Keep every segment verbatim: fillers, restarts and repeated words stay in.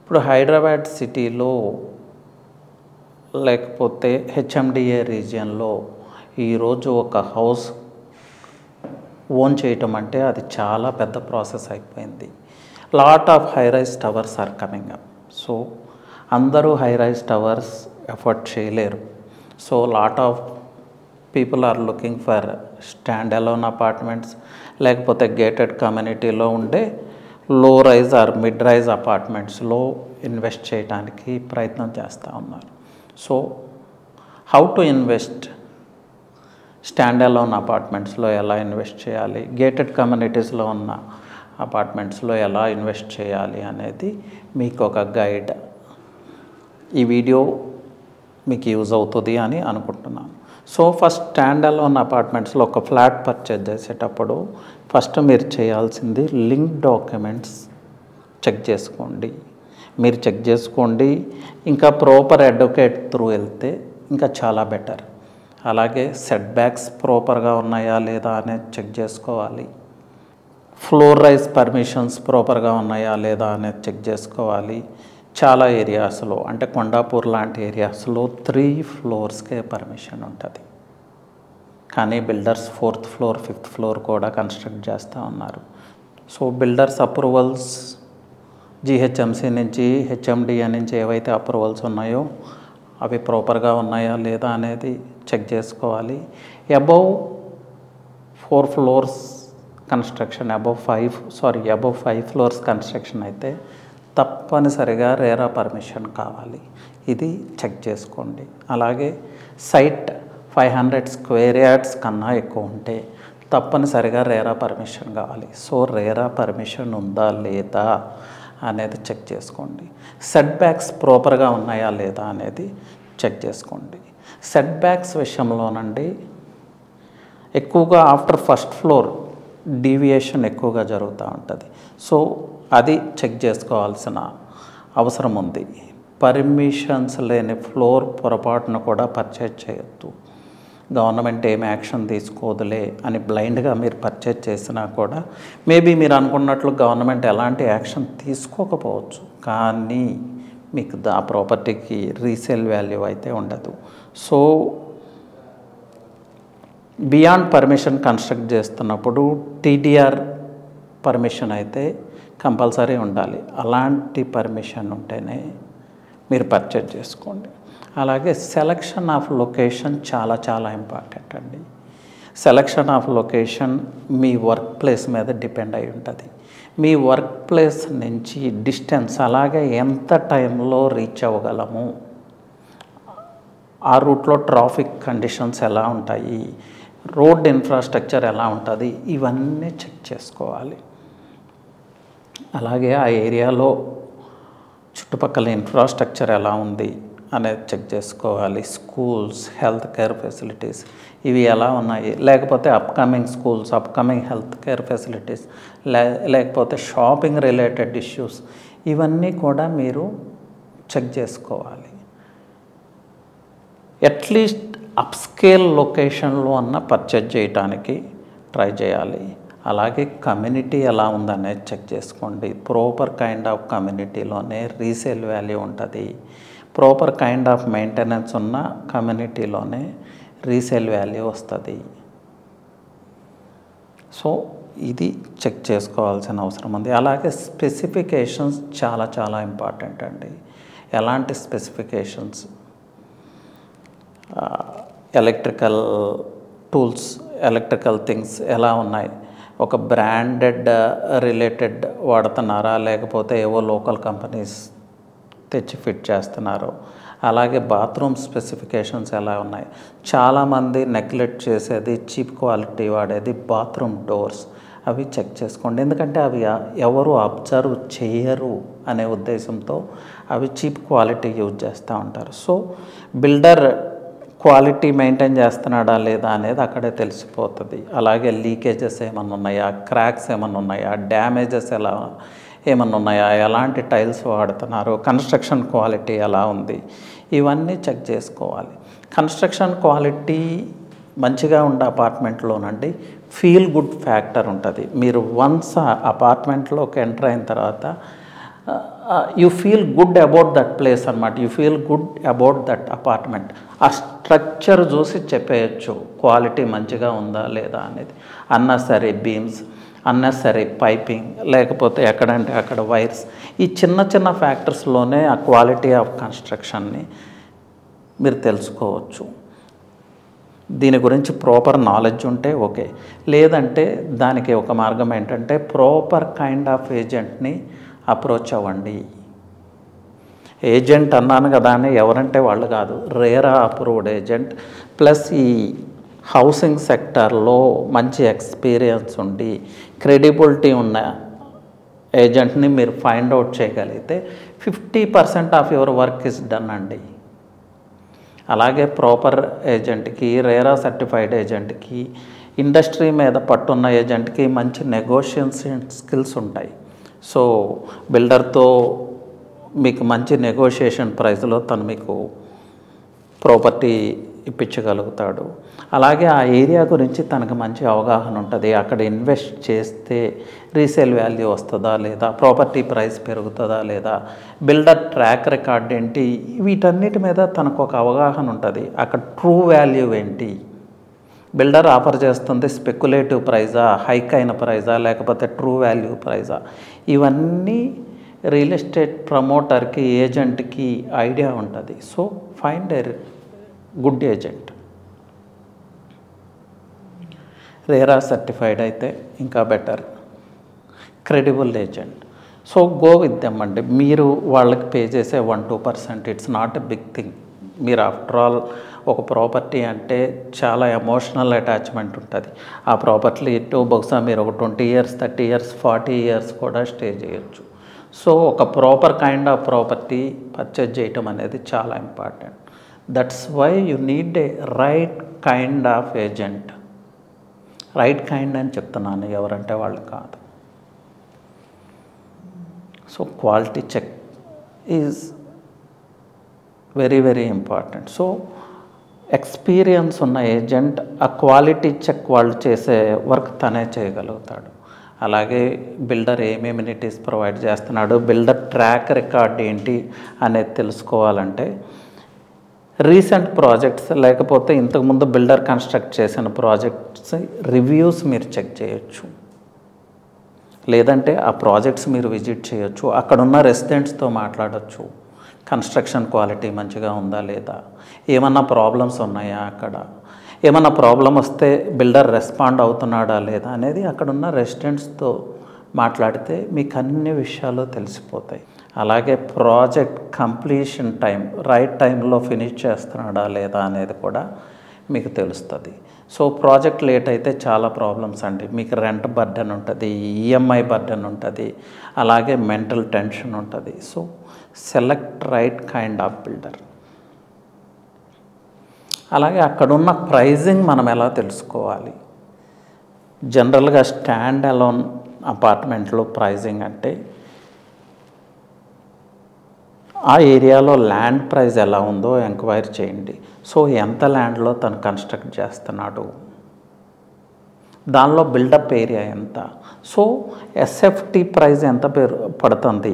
ఇప్పుడు హైదరాబాద్ సిటీలో లేకపోతే హెచ్ఎండిఏ రీజియన్లో ఈరోజు ఒక హౌస్ ఓన్ చేయటం అంటే అది చాలా పెద్ద ప్రాసెస్ అయిపోయింది. Lot of high rise towers are coming up. So అందరూ హై రైజ్ టవర్స్ ఎఫర్ట్ చేయలేరు. So lot of people are looking for stand alone apartments లేకపోతే గేటెడ్ కమ్యూనిటీలో ఉండే low rise or mid rise అపార్ట్మెంట్స్లో ఇన్వెస్ట్ చేయడానికి ప్రయత్నం చేస్తూ ఉన్నారు. So how to invest, stand alone అపార్ట్మెంట్స్లో ఎలా ఇన్వెస్ట్ చేయాలి, గేటెడ్ కమ్యూనిటీస్లో ఉన్న అపార్ట్మెంట్స్లో ఎలా ఇన్వెస్ట్ చేయాలి అనేది మీకు ఒక గైడ్. ఈ వీడియో మీకు యూజ్ అవుతుంది అని అనుకుంటున్నాను. సో ఫస్ట్ స్టాండ్ అలోన్ అపార్ట్మెంట్స్లో ఒక ఫ్లాట్ పర్చేజ్ చేసేటప్పుడు ఫస్ట్ మీరు చేయాల్సింది లింక్ డాక్యుమెంట్స్ చెక్ చేసుకోండి. మీరు చెక్ చేసుకోండి, ఇంకా ప్రాపర్ అడ్వకేట్ త్రూ వెళ్తే ఇంకా చాలా బెటర్. అలాగే సెట్ బ్యాక్స్ ప్రాపర్గా ఉన్నాయా లేదా అనేది చెక్ చేసుకోవాలి. ఫ్లోర్ రైజ్ పర్మిషన్స్ ప్రాపర్గా ఉన్నాయా లేదా అనేది చెక్ చేసుకోవాలి. చాలా ఏరియాస్లో అంటే కొండాపూర్ లాంటి ఏరియాస్లో త్రీ ఫ్లోర్స్కే పర్మిషన్ ఉంటుంది, కానీ builders fourth floor fifth floor కూడా కన్స్ట్రక్ట్ చేస్తూ ఉన్నారు. సో బిల్డర్స్ అప్రూవల్స్ జిహెచ్ఎంసీ నుంచి హెచ్ఎండిఏ నుంచి ఏవైతే అప్రూవల్స్ ఉన్నాయో అవి ప్రాపర్గా ఉన్నాయా లేదా అనేది చెక్ చేసుకోవాలి. Above four floors construction above five sorry above five floors construction అయితే తప్పనిసరిగా రేరా పర్మిషన్ కావాలి. ఇది చెక్ చేసుకోండి. అలాగే site five hundred square yards కన్నా ఎక్కువ ఉంటే తప్పనిసరిగా రేరా పర్మిషన్ కావాలి. సో రేరా పర్మిషన్ ఉందా లేదా అనేది చెక్ చేసుకోండి. సెట్ బ్యాక్స్ ప్రాపర్గా ఉన్నాయా లేదా అనేది చెక్ చేసుకోండి. సెట్ బ్యాక్స్ విషయంలోనండి ఎక్కువగా ఆఫ్టర్ ఫస్ట్ ఫ్లోర్ డీవియేషన్ ఎక్కువగా జరుగుతూ ఉంటుంది. సో అది చెక్ చేసుకోవాల్సిన అవసరం ఉంది. పర్మిషన్స్ లేని ఫ్లోర్ పొరపాటును కూడా పర్చేజ్ చేయొద్దు. గవర్నమెంట్ ఏమి యాక్షన్ తీసుకోదులే అని బ్లైండ్గా మీరు పర్చేజ్ చేసినా కూడా మేబీ మీరు అనుకున్నట్లు గవర్నమెంట్ ఎలాంటి యాక్షన్ తీసుకోకపోవచ్చు, కానీ మీకు ఆ ప్రాపర్టీకి రీసేల్ వాల్యూ అయితే ఉండదు. సో బియాండ్ పర్మిషన్ కన్స్ట్రక్ట్ చేస్తున్నప్పుడు టీడీఆర్ పర్మిషన్ అయితే కంపల్సరీ ఉండాలి. అలాంటి పర్మిషన్ ఉంటేనే మీరు పర్చేజ్ చేసుకోండి. అలాగే సెలక్షన్ ఆఫ్ లొకేషన్ చాలా చాలా ఇంపార్టెంట్ అండి. సెలక్షన్ ఆఫ్ లొకేషన్ మీ వర్క్ ప్లేస్ మీద డిపెండ్ అయి ఉంటుంది. మీ వర్క్ ప్లేస్ నుంచి డిస్టెన్స్, అలాగే ఎంత టైంలో రీచ్ అవ్వగలము, ఆ రూట్లో ట్రాఫిక్ కండిషన్స్ ఎలా ఉంటాయి, రోడ్ ఇన్ఫ్రాస్ట్రక్చర్ ఎలా ఉంటుంది, ఇవన్నీ చెక్ చేసుకోవాలి. అలాగే ఆ ఏరియాలో చుట్టుపక్కల ఇన్ఫ్రాస్ట్రక్చర్ ఎలా ఉంది అనేది చెక్ చేసుకోవాలి. స్కూల్స్, హెల్త్ కేర్ ఫెసిలిటీస్ ఇవి ఎలా ఉన్నాయి, లేకపోతే upcoming schools, upcoming health care facilities, లే లేకపోతే షాపింగ్ రిలేటెడ్ ఇష్యూస్, ఇవన్నీ కూడా మీరు చెక్ చేసుకోవాలి. అట్లీస్ట్ అప్స్కేల్ లొకేషన్లో అన్న పర్చేజ్ చేయడానికి ట్రై చేయాలి. అలాగే కమ్యూనిటీ ఎలా ఉందనేది చెక్ చేసుకోండి. ప్రాపర్ కైండ్ ఆఫ్ కమ్యూనిటీలోనే రీసేల్ వాల్యూ ఉంటుంది. ప్రాపర్ కైండ్ ఆఫ్ మెయింటెనెన్స్ ఉన్న కమ్యూనిటీలోనే రీసేల్ వాల్యూ వస్తుంది. సో ఇది చెక్ చేసుకోవాల్సిన అవసరం ఉంది. అలాగే స్పెసిఫికేషన్స్ చాలా చాలా ఇంపార్టెంట్ అండి. ఎలాంటి specifications, electrical tools, electrical things ఎలా ఉన్నాయి, ఒక బ్రాండెడ్ రిలేటెడ్ వాడుతున్నారా లేకపోతే ఏవో లోకల్ కంపెనీస్ తెచ్చి ఫిట్ చేస్తున్నారు. అలాగే బాత్రూమ్ స్పెసిఫికేషన్స్ ఎలా ఉన్నాయి. చాలామంది నెగ్లెక్ట్ చేసేది చీప్ క్వాలిటీ వాడేది బాత్రూమ్ డోర్స్, అవి చెక్ చేసుకోండి. ఎందుకంటే అవి ఎవరు అబ్జర్వ్ చేయరు అనే ఉద్దేశంతో అవి చీప్ క్వాలిటీ యూజ్ చేస్తూ ఉంటారు. సో బిల్డర్ క్వాలిటీ మెయింటైన్ చేస్తున్నాడా లేదా అనేది అక్కడే తెలిసిపోతుంది. అలాగే లీకేజెస్ ఏమన్నా ఉన్నాయా, క్రాక్స్ ఏమన్నా ఉన్నాయా, డ్యామేజెస్ ఎలా ఏమన్నా ఉన్నాయా, ఎలాంటి టైల్స్ వాడుతున్నారు, కన్స్ట్రక్షన్ క్వాలిటీ ఎలా ఉంది, ఇవన్నీ చెక్ చేసుకోవాలి. కన్స్ట్రక్షన్ క్వాలిటీ మంచిగా ఉండే అపార్ట్మెంట్లోనండి ఫీల్ గుడ్ ఫ్యాక్టర్ ఉంటుంది. మీరు వన్స్ అపార్ట్మెంట్లోకి ఎంటర్ అయిన తర్వాత you feel good about that place అనమాట. You feel good about that apartment. ఆ స్ట్రక్చర్ చూసి చెప్పేయచ్చు క్వాలిటీ మంచిగా ఉందా లేదా అనేది. అన్నెసరీ బీమ్స్, అన్నెసరీ పైపింగ్, లేకపోతే ఎక్కడంటే అక్కడ వైర్స్, ఈ చిన్న చిన్న ఫ్యాక్టర్స్లోనే ఆ క్వాలిటీ ఆఫ్ కన్స్ట్రక్షన్ని మీరు తెలుసుకోవచ్చు. దీని గురించి ప్రాపర్ నాలెడ్జ్ ఉంటే ఓకే. లేదంటే దానికి ఒక మార్గం ఏంటంటే ప్రాపర్ కైండ్ ఆఫ్ ఏజెంట్ని అప్రోచ్ అవ్వండి. ఏజెంట్ అన్నాను కదా అని ఎవరంటే వాళ్ళు కాదు, రేరా అప్రూవ్డ్ ఏజెంట్ ప్లస్ ఈ హౌసింగ్ సెక్టార్లో మంచి ఎక్స్పీరియన్స్ ఉండి క్రెడిబిలిటీ ఉన్న ఏజెంట్ని మీరు ఫైండ్ అవుట్ చేయగలిగితే fifty percent of your work is done అండి. అలాగే ప్రాపర్ ఏజెంట్కి, రేరా సర్టిఫైడ్ ఏజెంట్కి, ఇండస్ట్రీ మీద పట్టున్న ఏజెంట్కి మంచి నెగోషియేషన్ స్కిల్స్ ఉంటాయి. సో బిల్డర్తో మీకు మంచి నెగోషియేషన్ ప్రైస్లో తను మీకు ప్రాపర్టీ ఇప్పించగలుగుతాడు. అలాగే ఆ ఏరియా గురించి తనకు మంచి అవగాహన ఉంటుంది. అక్కడ ఇన్వెస్ట్ చేస్తే రీసేల్ వాల్యూ వస్తుందా లేదా, ప్రాపర్టీ ప్రైస్ పెరుగుతుందా లేదా, బిల్డర్ ట్రాక్ రికార్డ్ ఏంటి, వీటన్నిటి మీద తనకు ఒక అవగాహన ఉంటుంది. అక్కడ ట్రూ వాల్యూ ఏంటి, బిల్డర్ ఆఫర్ చేస్తుంది స్పెక్యులేటివ్ ప్రైజా, హైక్ అయిన ప్రైజా, లేకపోతే ట్రూ వాల్యూ ప్రైజా, ఇవన్నీ రియల్ ఎస్టేట్ ప్రమోటర్కి, ఏజెంట్కి ఐడియా ఉంటుంది. So find a good agent. RERA certified అయితే ఇంకా better, credible agent. So go with them అండి. మీరు వాళ్ళకి పే చేసే one two percent it's not a big thing. మీరు ఆఫ్టర్ ఆల్ ఒక ప్రాపర్టీ అంటే చాలా ఎమోషనల్ అటాచ్మెంట్ ఉంటుంది. ఆ ప్రాపర్టీ ఇటు బహుశా మీరు ఒక twenty years thirty years forty years కూడా స్టే చేయొచ్చు. సో ఒక proper kind of property purchase చేయటం అనేది చాలా important. That's why you need a right kind of agent. Right kind అని చెప్తున్నాను, ఎవరంటే వాళ్ళు కాదు. So quality check is very very important. So experience ఉన్న ఏజెంట్ ఆ క్వాలిటీ చెక్ వాళ్ళు చేసే వర్క్ తనే చేయగలుగుతాడు. అలాగే బిల్డర్ ఏమేమి ఎమ్యూనిటీస్ ప్రొవైడ్ చేస్తున్నాడు, బిల్డర్ ట్రాక్ రికార్డ్ ఏంటి అనేది తెలుసుకోవాలంటే రీసెంట్ ప్రాజెక్ట్స్ లేకపోతే ఇంతకుముందు బిల్డర్ కన్స్ట్రక్ట్ చేసిన ప్రాజెక్ట్స్ రివ్యూస్ మీరు చెక్ చేయొచ్చు. లేదంటే ఆ ప్రాజెక్ట్స్ మీరు విజిట్ చేయొచ్చు. అక్కడున్న రెసిడెంట్స్తో మాట్లాడచ్చు. కన్స్ట్రక్షన్ క్వాలిటీ మంచిగా ఉందా లేదా, ఏమన్నా ప్రాబ్లమ్స్ ఉన్నాయా, అక్కడ ఏమన్నా ప్రాబ్లం వస్తే బిల్డర్ రెస్పాండ్ అవుతున్నాడా లేదా అనేది అక్కడున్న రెసిడెంట్స్తో మాట్లాడితే మీకు అన్ని విషయాలు తెలిసిపోతాయి. అలాగే ప్రాజెక్ట్ కంప్లీషన్ టైం, రైట్ టైంలో ఫినిష్ చేస్తున్నాడా లేదా అనేది కూడా మీకు తెలుస్తుంది. సో ప్రాజెక్ట్ లేట్ అయితే చాలా ప్రాబ్లమ్స్ అండి. మీకు రెంట్ బర్డెన్ ఉంటుంది, ఈఎంఐ బర్డెన్ ఉంటుంది, అలాగే మెంటల్ టెన్షన్ ఉంటుంది. So select right kind of builder. అలాగే అక్కడున్న ప్రైజింగ్ మనం ఎలా తెలుసుకోవాలి. జనరల్గా స్టాండ్ అలోన్ అపార్ట్మెంట్లో ప్రైజింగ్ అంటే ఆ ఏరియాలో ల్యాండ్ ప్రైస్ ఎలా ఉందో ఎంక్వైరీ చేయండి. సో ఎంత ల్యాండ్లో తను కన్స్ట్రక్ట్ చేస్తున్నాడు, దానిలో బిల్డప్ ఏరియా ఎంత, సో ఎస్ఎఫ్టీ ప్రైస్ ఎంత పడుతుంది,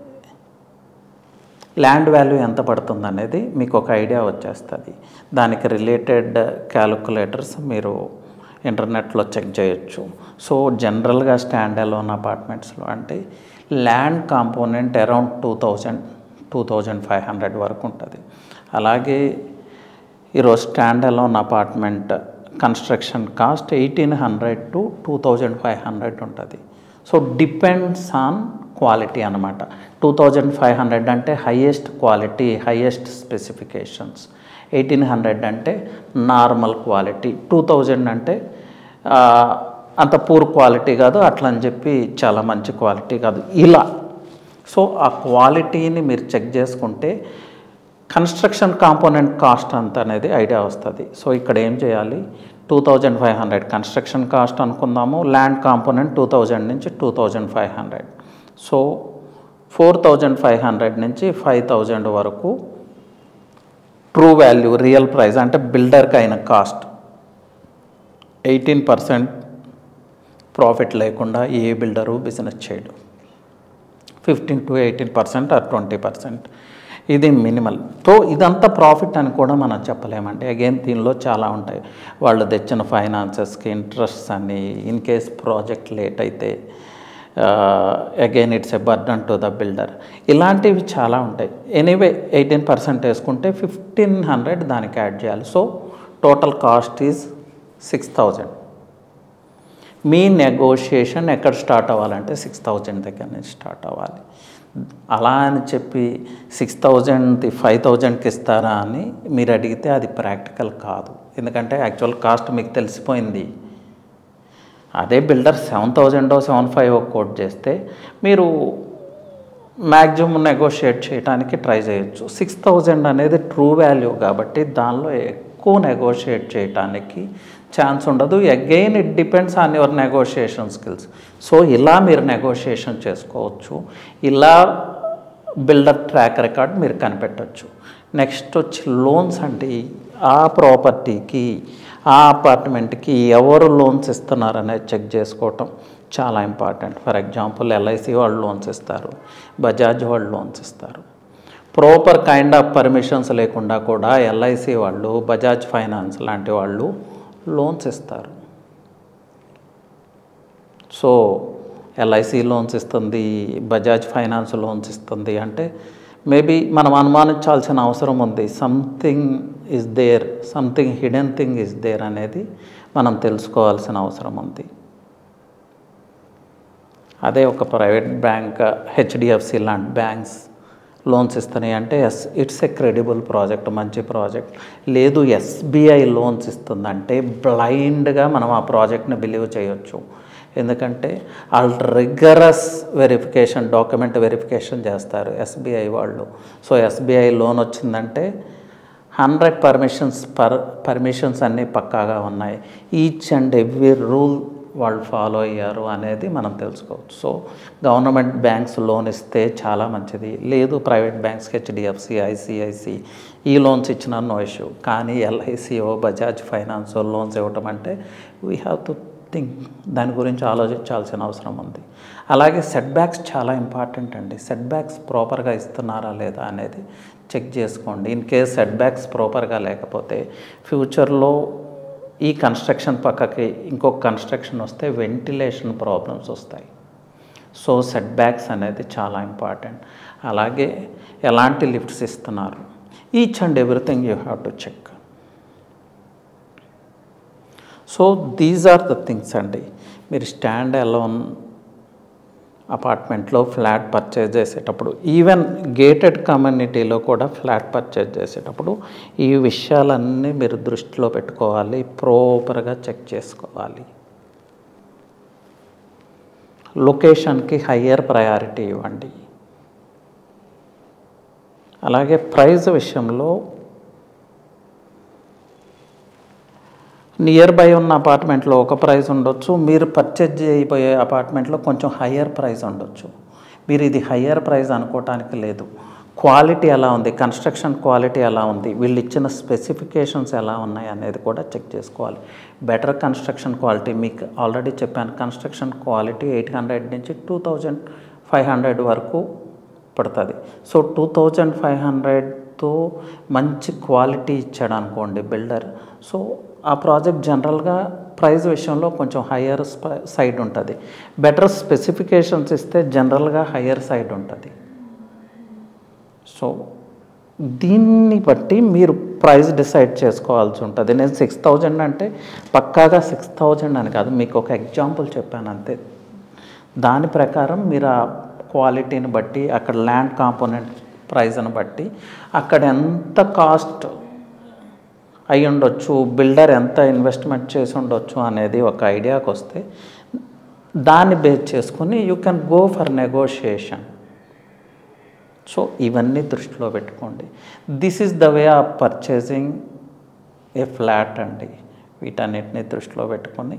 ల్యాండ్ వాల్యూ ఎంత పడుతుంది అనేది మీకు ఒక ఐడియా వచ్చేస్తుంది. దానికి రిలేటెడ్ క్యాలిక్యులేటర్స్ మీరు ఇంటర్నెట్లో చెక్ చేయొచ్చు. సో జనరల్గా స్టాండ్ అలోన్ అపార్ట్మెంట్స్లో అంటే land component around two thousand two thousand five hundred వరకు ఉంటుంది. అలాగే ఈరోజు stand alone apartment construction cost eighteen hundred to two thousand five hundred ఉంటుంది. సో డిపెండ్స్ ఆన్ క్వాలిటీ అనమాట. టూ థౌజండ్ ఫైవ్ హండ్రెడ్ అంటే highest quality, highest specifications. Eighteen hundred అంటే normal quality. Two thousand అంటే అంత పూర్ క్వాలిటీ కాదు, అట్లా అని చెప్పి చాలా మంచి క్వాలిటీ కాదు, ఇలా. సో ఆ క్వాలిటీని మీరు చెక్ చేసుకుంటే కన్స్ట్రక్షన్ కాంపోనెంట్ కాస్ట్ అంత అనేది ఐడియా వస్తుంది. సో ఇక్కడ ఏం చేయాలి, two thousand five hundred construction cost అనుకుందాము, ల్యాండ్ కాంపోనెంట్ టూ థౌజండ్ నుంచి two thousand five hundred. So four thousand five hundred నుంచి ఫైవ్ థౌజండ్ వరకు ట్రూ వాల్యూ, రియల్ ప్రైస్ అంటే బిల్డర్కి అయిన కాస్ట్. ఎయిటీన్ పర్సెంట్ ప్రాఫిట్ లేకుండా ఏ బిల్డరు బిజినెస్ చేయడు. Fifteen to eighteen percent or twenty percent ఇది మినిమల్. సో ఇదంతా ప్రాఫిట్ అని కూడా మనం చెప్పలేమండి. అగైన్ దీనిలో చాలా ఉంటాయి. వాళ్ళు తెచ్చిన ఫైనాన్సెస్కి ఇంట్రెస్ట్ అని, ఇన్ కేస్ ప్రాజెక్ట్ లేట్ అయితే again it's a burden to the builder, ఇలాంటివి చాలా ఉంటాయి. ఎనీవే ఎయిటీన్ పర్సెంట్ వేసుకుంటే ఫిఫ్టీన్ హండ్రెడ్ దానికి యాడ్ చేయాలి. So total cost is six thousand. మీ నెగోషియేషన్ ఎక్కడ స్టార్ట్ అవ్వాలంటే సిక్స్ థౌజండ్ దగ్గర నుంచి స్టార్ట్ అవ్వాలి. అలా అని చెప్పి సిక్స్ థౌజండ్ది ఫైవ్ థౌజండ్కి ఇస్తారా అని మీరు అడిగితే అది ప్రాక్టికల్ కాదు. ఎందుకంటే యాక్చువల్ కాస్ట్ మీకు తెలిసిపోయింది. అదే బిల్డర్ సెవెన్ థౌజండో సెవెన్ ఫైవ్ కోట్ చేస్తే మీరు మ్యాక్సిమం నెగోషియేట్ చేయడానికి ట్రై చేయొచ్చు. సిక్స్ థౌజండ్ అనేది ట్రూ వాల్యూ కాబట్టి దానిలో ఎక్కువ నెగోషియేట్ చేయడానికి ఛాన్స్ ఉండదు. Again it depends on your negotiation skills. So ఇలా మీరు నెగోషియేషన్ చేసుకోవచ్చు. ఇలా బిల్డర్ ట్రాక్ రికార్డ్ మీరు కనిపెట్టవచ్చు. నెక్స్ట్ వచ్చి లోన్స్ అంటే ఆ ప్రాపర్టీకి ఆ అపార్ట్మెంట్కి ఎవరు లోన్స్ ఇస్తున్నారనేది చెక్ చేసుకోవటం చాలా ఇంపార్టెంట్. ఫర్ ఎగ్జాంపుల్ ఎల్ఐసి వాళ్ళు లోన్స్ ఇస్తారు, బజాజ్ వాళ్ళు లోన్స్ ఇస్తారు. ప్రాపర్ కైండ్ ఆఫ్ పర్మిషన్స్ లేకుండా కూడా ఎల్ఐసి వాళ్ళు, బజాజ్ ఫైనాన్స్ లాంటి వాళ్ళు లోన్స్ ఇస్తారు. సో ఎల్ఐసి లోన్స్ ఇస్తుంది, బజాజ్ ఫైనాన్స్ లోన్స్ ఇస్తుంది అంటే మేబీ మనం అనుమానించాల్సిన అవసరం ఉంది. Something is there, something hidden thing is there అనేది మనం తెలుసుకోవాల్సిన అవసరం ఉంది. అదే ఒక ప్రైవేట్ బ్యాంక్, హెచ్డిఎఫ్సి లాంటి బ్యాంక్స్ లోన్స్ ఇస్తున్నాయి అంటే yes it's a credible project, మంచి ప్రాజెక్ట్. లేదు ఎస్బీఐ లోన్స్ ఇస్తుందంటే బ్లైండ్గా మనం ఆ ప్రాజెక్ట్ని బిలీవ్ చేయొచ్చు. ఎందుకంటే వాళ్ళు రిగరస్ వెరిఫికేషన్, డాక్యుమెంట్ వెరిఫికేషన్ చేస్తారు ఎస్బీఐ వాళ్ళు. సో ఎస్బీఐ లోన్ వచ్చిందంటే హండ్రెడ్ పర్మిషన్స్ పర్ పర్మిషన్స్ అన్నీ పక్కాగా ఉన్నాయి, ఈచ్ అండ్ ఎవ్రీ రూల్ వాళ్ళు ఫాలో అయ్యారు అనేది మనం తెలుసుకోవచ్చు. సో గవర్నమెంట్ బ్యాంక్స్ లోన్ ఇస్తే చాలా మంచిది. లేదు ప్రైవేట్ బ్యాంక్స్ హెచ్డిఎఫ్సి, ఐసిఐసి ఈ లోన్స్ ఇచ్చిన నో ఇష్యూ. కానీ ఎల్ఐసిఓ, బజాజ్ ఫైనాన్స్ లోన్స్ ఇవ్వటం అంటే వీ హ్యావ్ టు థింక్, దాని గురించి ఆలోచించాల్సిన అవసరం ఉంది. అలాగే సెట్ బ్యాక్స్ చాలా ఇంపార్టెంట్ అండి. సెట్ బ్యాక్స్ ప్రాపర్గా ఇస్తున్నారా లేదా అనేది చెక్ చేసుకోండి. ఇన్ కేస్ సెట్ బ్యాక్స్ ప్రాపర్గా లేకపోతే ఫ్యూచర్లో ఈ కన్స్ట్రక్షన్ పక్కకి ఇంకొక కన్స్ట్రక్షన్ వస్తే వెంటిలేషన్ ప్రాబ్లమ్స్ వస్తాయి. సో సెట్ బ్యాక్స్ అనేది చాలా ఇంపార్టెంట్. అలాగే ఎలాంటి లిఫ్ట్స్ ఇస్తున్నారు, each and everything you have to check. So these are the things అండి. మీరు స్టాండ్ అలోన్ అపార్ట్మెంట్లో ఫ్లాట్ పర్చేజ్ చేసేటప్పుడు, ఈవెన్ గేటెడ్ కమ్యూనిటీలో కూడా ఫ్లాట్ పర్చేజ్ చేసేటప్పుడు ఈ విషయాలన్నీ మీరు దృష్టిలో పెట్టుకోవాలి, ప్రాపర్గా చెక్ చేసుకోవాలి. లొకేషన్కి హయ్యర్ ప్రయారిటీ ఇవ్వండి. అలాగే ప్రైస్ విషయంలో నియర్ బై ఉన్న అపార్ట్మెంట్లో ఒక ప్రైస్ ఉండొచ్చు, మీరు పర్చేజ్ చేయబోయే అపార్ట్మెంట్లో కొంచెం హయ్యర్ ప్రైస్ ఉండొచ్చు. మీరు ఇది హయ్యర్ ప్రైస్ అనుకోవటానికి లేదు. క్వాలిటీ ఎలా ఉంది, కన్స్ట్రక్షన్ క్వాలిటీ ఎలా ఉంది, వీళ్ళు ఇచ్చిన స్పెసిఫికేషన్స్ ఎలా ఉన్నాయి అనేది కూడా చెక్ చేసుకోవాలి. బెటర్ కన్స్ట్రక్షన్ క్వాలిటీ, మీకు ఆల్రెడీ చెప్పాను, కన్స్ట్రక్షన్ క్వాలిటీ ఎయిట్ హండ్రెడ్ నుంచి టూ థౌజండ్ ఫైవ్ హండ్రెడ్ వరకు పడుతుంది. సో టూ థౌజండ్ ఫైవ్ హండ్రెడ్తో మంచి క్వాలిటీ ఇచ్చాడు అనుకోండి బిల్డర్, సో ఆ ప్రాజెక్ట్ జనరల్గా ప్రైస్ విషయంలో కొంచెం హయ్యర్ సైడ్ ఉంటుంది. బెటర్ స్పెసిఫికేషన్స్ ఇస్తే జనరల్గా హయ్యర్ సైడ్ ఉంటుంది. సో దీన్ని బట్టి మీరు ప్రైస్ డిసైడ్ చేసుకోవాల్సి ఉంటుంది. నేను సిక్స్ థౌజండ్ అంటే పక్కాగా సిక్స్ థౌజండ్ అని కాదు, మీకు ఒక ఎగ్జాంపుల్ చెప్పాను అంతే. దాని ప్రకారం మీరు ఆ క్వాలిటీని బట్టి, అక్కడ ల్యాండ్ కాంపోనెంట్ ప్రైస్ని బట్టి, అక్కడ ఎంత కాస్ట్ అయి ఉండొచ్చు, బిల్డర్ ఎంత ఇన్వెస్ట్మెంట్ చేసి ఉండొచ్చు అనేది ఒక ఐడియాకి వస్తే దాన్ని బేస్ చేసుకుని you can go for negotiation. So ఇవన్నీ దృష్టిలో పెట్టుకోండి. This is the way of purchasing a flat అండి. వీటన్నిటిని దృష్టిలో పెట్టుకొని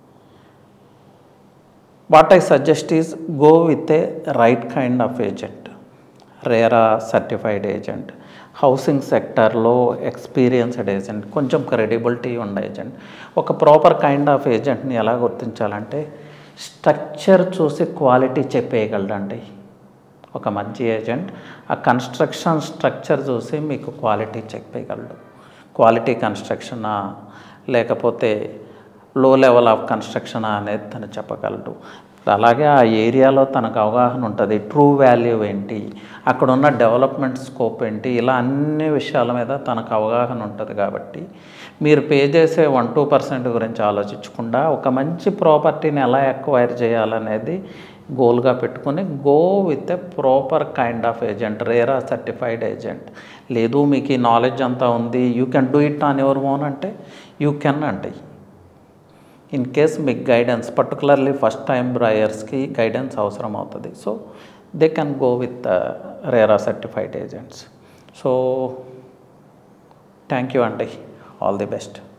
what I suggest is go with a right kind of agent, RERA certified agent, housing సెక్టర్లో ఎక్స్పీరియన్స్డ్ ఏజెంట్, కొంచెం credibility ఉన్న ఏజెంట్. ఒక ప్రాపర్ కైండ్ ఆఫ్ ఏజెంట్ని ఎలా గుర్తించాలంటే స్ట్రక్చర్ చూసి క్వాలిటీ చెప్పేయగలడండి. ఒక మంచి ఏజెంట్ ఆ కన్స్ట్రక్షన్ స్ట్రక్చర్ చూసి మీకు క్వాలిటీ చెక్ చేయగలడు. క్వాలిటీ కన్స్ట్రక్షనా లేకపోతే లో లెవెల్ ఆఫ్ కన్స్ట్రక్షనా అనేది తను చెప్పగలడు. అలాగే ఆ ఏరియాలో తనకు అవగాహన ఉంటుంది, ట్రూ వాల్యూ ఏంటి, అక్కడ ఉన్న డెవలప్మెంట్ స్కోప్ ఏంటి, ఇలా అన్ని విషయాల మీద తనకు అవగాహన ఉంటుంది. కాబట్టి మీరు పే చేసే వన్ టూ పర్సెంట్ గురించి ఆలోచించకుండా ఒక మంచి ప్రాపర్టీని ఎలా ఎక్వైర్ చేయాలనేది గోల్గా పెట్టుకొని go with a proper kind of agent, RERA certified agent. లేదు మీకు ఈ నాలెడ్జ్ అంతా ఉంది, you can do it on your own అంటే యూ కెన్ అండి. ఇన్ కేస్ మీకు గైడెన్స్, పర్టికులర్లీ ఫస్ట్ టైం బయర్స్కి గైడెన్స్ అవసరం అవుతుంది. So they can go with RERA certified agents. So thank you అండి, ఆల్ ది బెస్ట్.